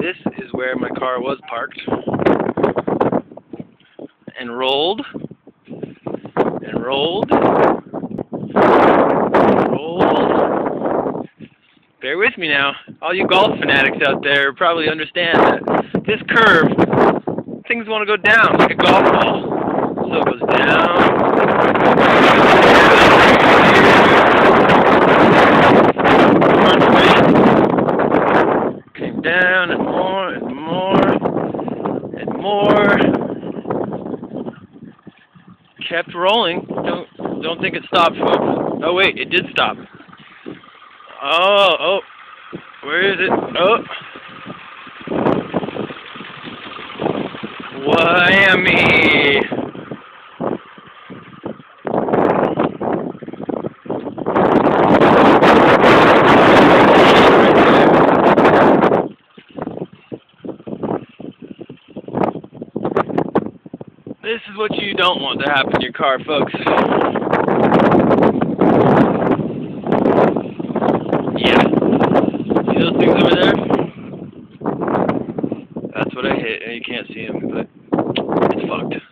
this is where my car was parked. And rolled. And rolled. Rolled. Bear with me now. All you golf fanatics out there probably understand that this curve, things want to go down like a golf ball. So it goes down. Came down and more and more and more. Kept rolling. Don't think it stopped, folks. Oh wait, it did stop. Oh, where is it? Oh, whammy! This is what you don't want to happen in your car, folks. Yeah. See those things over there? That's what I hit, and you can't see them, but it's fucked.